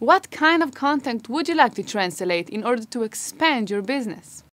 What kind of content would you like to translate in order to expand your business?